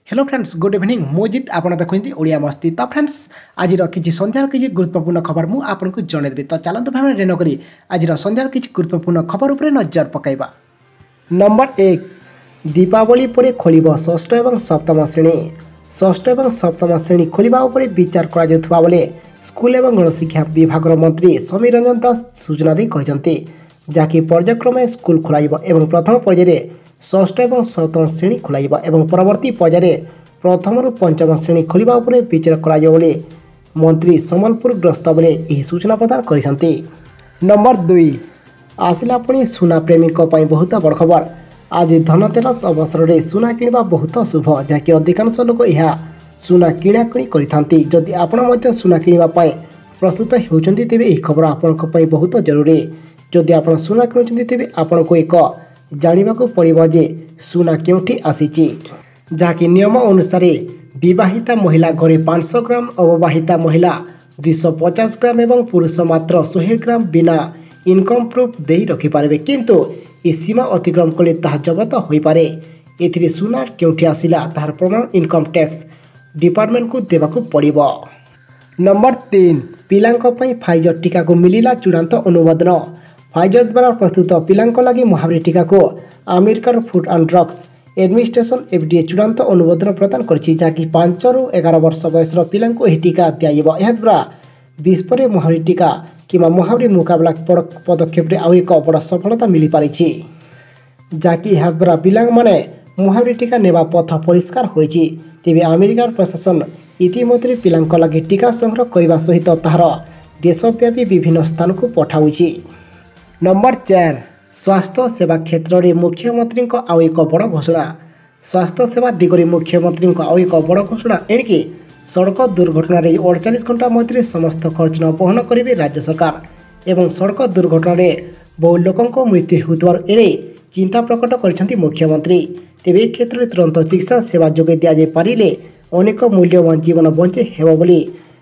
Hello friends good evening मुजित आपन देखते ओडिया मस्ती। तो फ्रेंड्स आज किसी संध्यार किसी गुरुत्वपूर्ण खबर मुझे आपको जनईदेवी। तो चलते भाव रेन करी आज संध्यार किसी गुरुत्वपूर्ण खबर उपर नजर पकाइबा। नंबर 1 दीपावली पर खोल षष्ठ और सप्तम श्रेणी। षष्ठ और सप्तम श्रेणी खोलने उपर विचार करा बेले स्कूल और गणशिक्षा विभाग मंत्री समीर रंजन दास सूचना दी कहते जहाँकि पर्यायक्रमे स्कूल खोल प्रथम पर्यायर षष्ठ और सप्तम श्रेणी खोल परवर्ती पर्यायर प्रथम रु पंचम श्रेणी खोलने उपर विचार करा मंत्री सम्बलपुर ग्रस्त बेले यह सूचना प्रदान करते। नंबर 2 आसला पुणी सुना प्रेमी बहुत बड़ खबर। आज धनतेरस अवसर में सुना किणवा बहुत शुभ जहाँकि अधिकांश लोक यह सुना किणाकिणी करते। जदि आपण सुना किणवाई प्रस्तुत होती तेज यह खबर आपण बहुत जरूरी। जदि आप सुना किणुंट तेज आपन को एक जानवाक पड़ो जे सुना क्योंठी आसी जहाँकि नियम अनुसार विवाहिता महिला घरे 500 ग्राम अविवाहिता महिला 250 ग्राम एवं पुरुष मात्र 100 ग्राम बिना इनकम प्रूफ दे रखिपारे किंतु ये सीमा अतिक्रम कले ताहा जबत हो पारे। एथिरे सुना क्योंठी आसिला ताहार प्रमाण इनकम टैक्स डिपार्टमेंट को देवाक पड़िबो। नंबर 3 पिलांक पई फाइजर टीका को मिलिला चूड़ांत अनुमोदन। फाइजर द्वारा प्रस्तुत पिलांक लगी महामारी टीका को अमेरिकार food and drugs administration FDA चूड़ांत अनुमोदन प्रदान करछि जहाँकि 5 रु 11 वर्ष बयसर पिलांको यह टीका दियाइबो। यह द्वारा विश्व में महामारी टीका किंवा महामारी मुकाबला पदक्षेप रे आउ एक बड़ सफलता मिल पारिछि जहाँकि यह द्वारा पिलांग माने महामारी टीका नेबा पथ परिष्कार होइछि। तेबे अमेरिकार प्रशासन इतिमध्य पिलांक लगी टीका संग्रह करने सहित ताहार देशव्यापी विभिन्न स्थान को पठाउछि। नंबर 4 स्वास्थ्य सेवा क्षेत्र में मुख्यमंत्री आउ एक बड़ घोषणा। स्वास्थ्य सेवा दिगरे मुख्यमंत्री आउ एक बड़ घोषणा एणिकी सड़क दुर्घटना 48 घंटा मध्य समस्त खर्च न बहन करेंगे राज्य सरकार एवं सड़क दुर्घटना बहु लोकों मृत्यु होता एने चिंता प्रकट कर मुख्यमंत्री। तेज क्षेत्र में तुरंत चिकित्सा सेवा जोगे दि पारे अनेक मूल्यवान जीवन बंचे हेबोली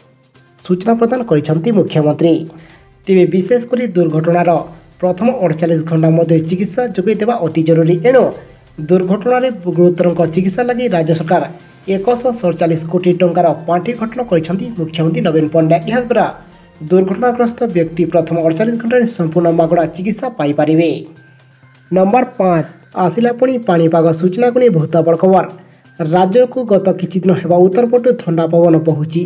सूचना प्रदान कर मुख्यमंत्री। तेज विशेषकर दुर्घटनार प्रथम 48 घंटा मध्य चिकित्सा जोगे देवा अति जरूरी। एणु दुर्घटना गुरुतर चिकित्सा लगी राज्य सरकार 147 कोटी टंकार पांठि गठन कर मुख्यमंत्री नवीन पट्टनायक। यह द्वारा दुर्घटनाग्रस्त व्यक्ति प्रथम 48 घंटे संपूर्ण मागणा चिकित्सा पाइपर। नंबर 5 आसला पुणी पाणीपाग सूचना को नहीं बहुत बड़ खबर। राज्य को गत किछि दिन हेबा उत्तर पटु ठंडा पवन बहुची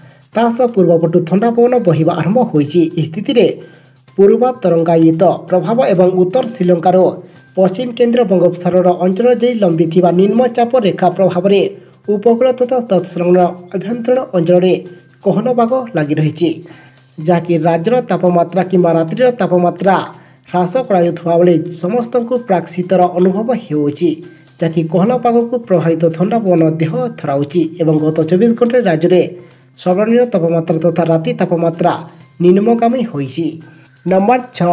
पूर्वपटु ठंडा पवन बहिबा आरंभ होइछि। स्थिति रे पूर्व तरंगायित प्रभाव एवं उत्तर श्रीलंकार पश्चिम केन्द्र बंगोपसागर अंचल जाई लंबी निम्नचाप रेखा प्रभाव में उपकूल तथा तत्संलग्न अभ्यंतरण अंचल में कोहल पाग लगी रही जहाँकि राज्यर तापमात्रा किंवा रात्रि तापमात्रा ह्रास कर समस्त को प्राक शीतर अनुभव होउछि जहाँकि कोहल पाग को प्रभावित ठंडा पवन देह थराउछि एवं गत 24 घंटे राज्य में सर्वनिम्न तापमात्रा तथा राति तापमात्रा निम्नगामी होइछि। नंबर 6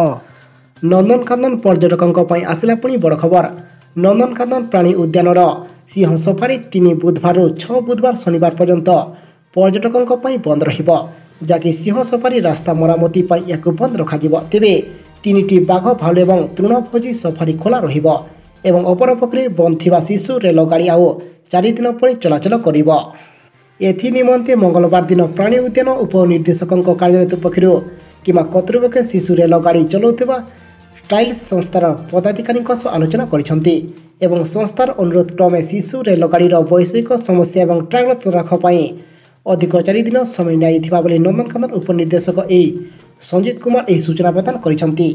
नंदनकानन पर्यटकों आसला पुणी बड़ खबर। नंदनकानन प्राणी उद्यान सिंह सफारी 3 बुधवार 6 बुधवार शनिवार पर्यंत पर्यटकों बंद रहिबो जहाँकि सिंह सफारी रास्ता मरामती या बंद रखा तेबे 3टी बाघ भालू और तृणभोजी सफारी खोला रहिबो एवं अपरपक्षे बंद थिबा शिशु रेलगाड़ी आउ 4 दिन पर चलाचल करिबो। एथि निमंते मंगलवार दिन प्राणी उद्यान उपनिर्देशकों कार्यालय पक्षर किंवा कर्तृपक्ष शिशु रेलगाड़ी चलाउथिबा टाइल्स संस्थार पदाधिकारी आलोचना करछन्ति एवं संस्थार अनुरोध क्रमे शिशु रेलगाड़ी वैषयिक समस्या और ट्राक तदारख अधिक 4 दिन समय नियाइथिबा बेले नंदनकानन उपनिर्देशक ए संजीत कुमार यह सूचना प्रदान करछन्ति।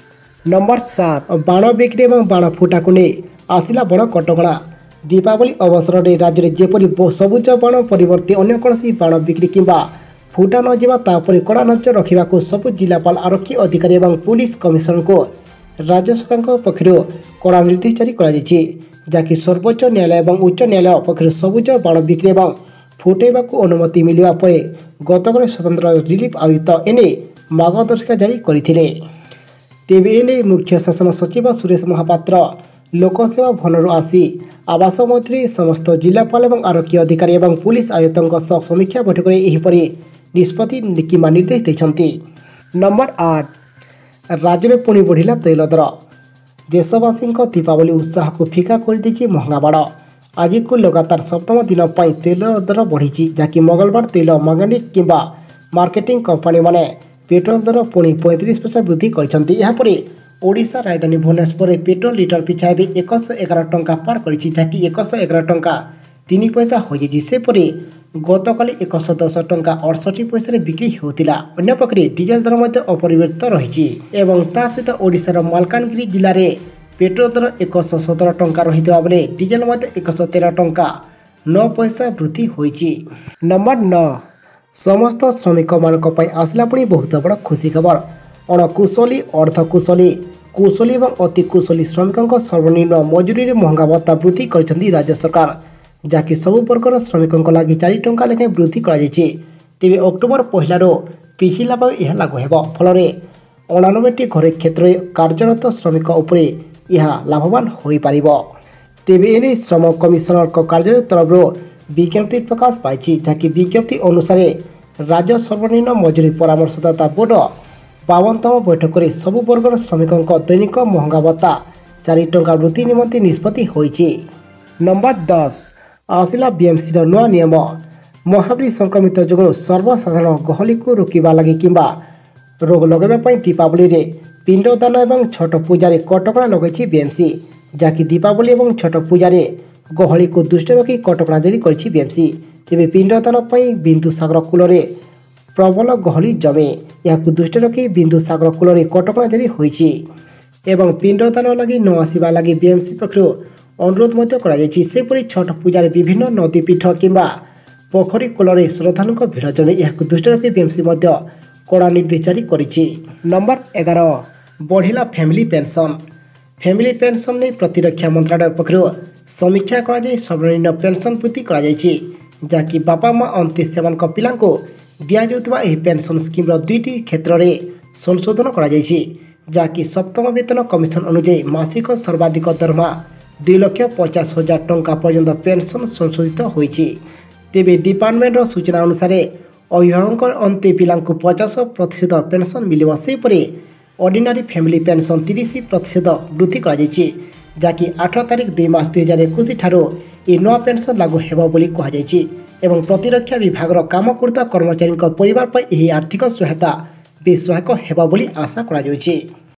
नंबर 7 बाण बिक्री और बाण फुटा को नहीं आसिला बड़ कटकणा। दीपावली अवसर में राज्य में जेपरी सबुज बाण परिवर्ते अन्य कौन बाण बिक्री किंवा फुटा न जावा तापर कड़ा नजर रखा सबु जिलापाल आरक्षी अधिकारी और पुलिस कमिशनर को राज्य सरकार पक्ष कड़ा निर्देश जारी कर जहाँकि सर्वोच्च न्यायालय और उच्च न्यायालय पक्ष सबुज बाण बिक्री और फुटेबा को अनुमति मिलवा पर गतकाल स्वतंत्र रिलीफ आयुक्त एने मार्गदर्शिका जारी करथिले। तेबे एने मुख्य शासन सचिव सुरेश महापात्र लोकसेवा भवन आसी आवास मंत्री समस्त जिलापाल और आरक्षी अधिकारी और पुलिस आयुक्तों समीक्षा बैठक में यहपरी निष्पत्ति किंवा निर्देश देते। नंबर 8 राज्य में पुणी बढ़िला तैल दर। देशवासी दीपावली उत्साह को फिका कर महंगा बाड़। आज को लगातार सप्तम दिन पर तेल दर बढ़ी जहाँकि मंगलवार तेल मैकेनिक किंबा मार्केटिंग कंपनी माने पेट्रोल दर पुणी 35% वृद्धि कर ओडिशा राजधानी भुवनेश्वर पेट्रोल लिटर पिछा भी 111 टंका पार कर जहाँकि 111 टंका 3 पैसा हो सेपरी गतकाली 110 टंका 68 पैसा बिक्री होता। अन्यपक्षे डीजेल दर अपरिवर्तित रही सहित ओडिशार मालकानगिरी जिले में पेट्रोल दर 117 टंका रही बेले डीजेल 113 टंका 9 पैसा वृद्धि होइछि। नंबर 9 समस्त श्रमिक मानक पई आसला पुणी बहुत बड़ खुशी खबर। अणकुशली अर्धकुशली कुशली और अति कुशली श्रमिकों सर्वनिम्न मजूरी महंगा भत्ता वृद्धि कर राज्य सरकार जहाँकि सबु वर्गर श्रमिकों लगी 4 टंका लेखाएं वृद्धि तेज अक्टोबर 1 पिछला यह लागू हो फल 89टी घरे क्षेत्र कार्यरत श्रमिक उपरे यह लाभवान हो पार। तेबे एने श्रम कमिशनर कार्यालय तरफ विज्ञप्ति प्रकाश पाई जहाँकि विज्ञप्ति अनुसार राज्य सर्वनिम्न मजूरी परामर्शदाता बोर्ड 52तम बैठक में सबु वर्गर श्रमिकों दैनिक महंगा भत्ता 4 टंका वृद्धि निमंते निष्पत्ति होइछि। नंबर 10 आसिला बीएमसी नुआ नियम महामारी संक्रमित जो सर्वसाधारण गहली को रोकवा लगी किंबा रोग लगाइबा दीपावली रे पिंडदान और छठ पूजा कटकणा लगे बीएमसी जहाँकि दीपावली और छठ पूजा गहली को दृष्टि रखी कटकणा जारी कर बीएमसी। तेज पिंडदान बिंदुसागर कूल प्रबल गहली जमे या दृष्टि रखी बिंदुसागर कूल कटकणा जारी होइछि एवं पिंडदान लगी न आसवा लगी बीएमसी पक्षर अनुरोध सेपरी छठ पूजा विभिन्न नदीपीठ किंबा पोखरी कूल श्रद्धालुओं भिड़ जमे या दृष्टि रखी बीएमसी कड़ा निर्देश जारी करिछि। नंबर 11 बढ़िला फैमिली पेंशन ने प्रतिरक्षा मंत्रालय पक्षर समीक्षा कर सर्वनिम्न पेंशन वृद्धि जहाँकि बापा माँ अंते से पिला दिजाउथुवा एही पेंशन स्कीम 2टी क्षेत्र में संशोधन कर जहाँकि सप्तम वेतन कमिशन अनुଯାयी मासिक सर्वाधिक दरमा 2,50,000 टंका पर्यंत पेंशन संशोधित होइछि। तेबे डिपार्टमेंटर सूचना अनुसार अभिभावक अंते पिला 50% पेंशन मिलिବ सेपरी ऑर्डिनरी फैमिली पेंशन 30% वृद्धि कर जहाँकि 8 तारिख 2 मार्च 2021 ठारू ये नया पेंशन लागू हेबो बोली कहुଯାଇଛି एवं प्रतिरक्षा विभाग काम करता कर्मचारी परिवार पर यह आर्थिक सहायता बेसहायक हेबा बोली आशा करा जाउछि।